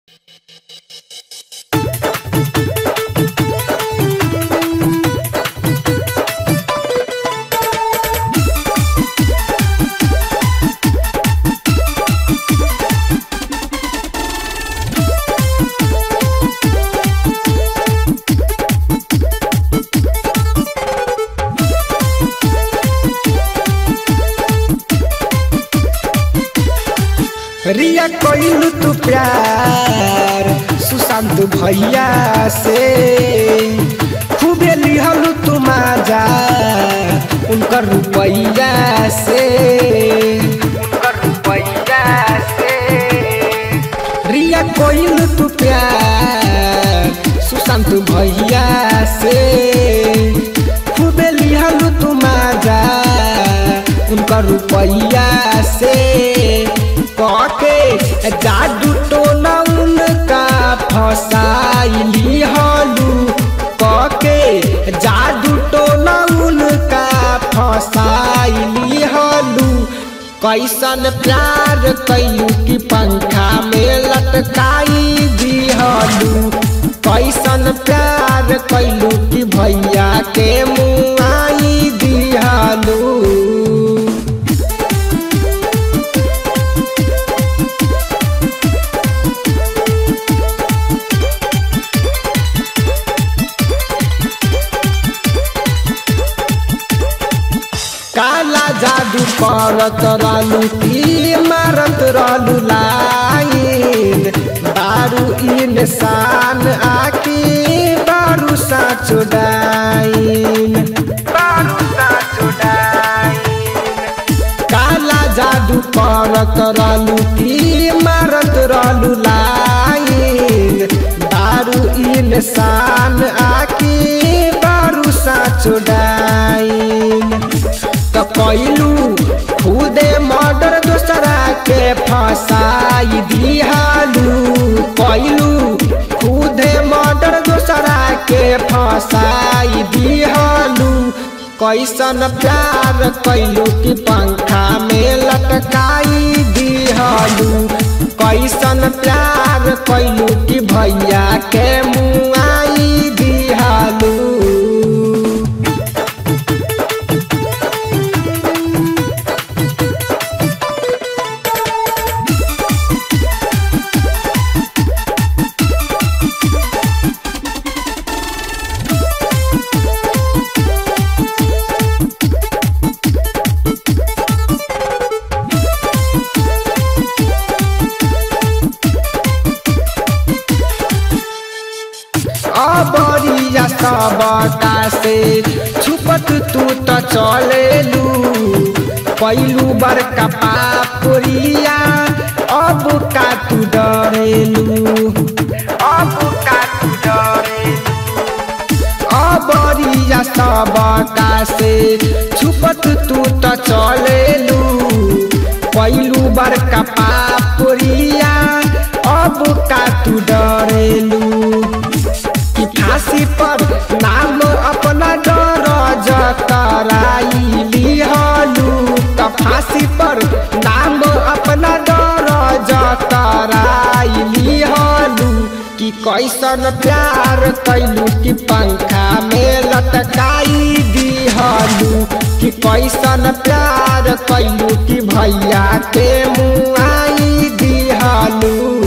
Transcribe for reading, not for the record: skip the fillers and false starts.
रिया कइलू तू प्यार सुशांत भैया से खूबे लिहलू तू माजा उनकर रुपैया से रिया कइलू तू प्यार सुशांत भैया से खूबे लिहलू तू माजा उनकर रुपैया से के जादू टोना उनका फसाइली हलू के जादू टोना उनका फसाइली हलू कैसन प्यार कैलू की पंखा में लटकाई दिहलू कैसन प्यार कैलू की भैया के मुआई दिहलू काला जादू करत रहलू की मारत रहलू लाइन बारू इंसान आकी बारू साचो डाइन काला जादू करत रहलू की मारत रहलू लाइन बारू इंसान आकी बारू साचो डाइन कैलू खुदे मर्डर दूसरा के फसाई दिहलू कैलू खुदे मर्डर दूसरा के फसाई दिहलू कैसन प्यार कैलू की पंखा में लटकाई दिहलू कैसन प्यार कैलू की भैया के मुआई दिहलू बरिया सबका से छुपत तू तो चलेलू पहलू बड़का पापुरिया अब का तू डरेलू बरिया सबका से छुपत तू तो चलेलू पहलू बड़का पापुरिया अब का तू डरेलू फांसी पर नाम अपना दर्ज कराई लिहलू तो फांसी पर नाम अपना दर्ज कराई लिहलू कि कैसन प्यार कैलू की पंखा में लटकाई दिहलू कि कैसन प्यार कैलू की भैया के मुआई दिहलू।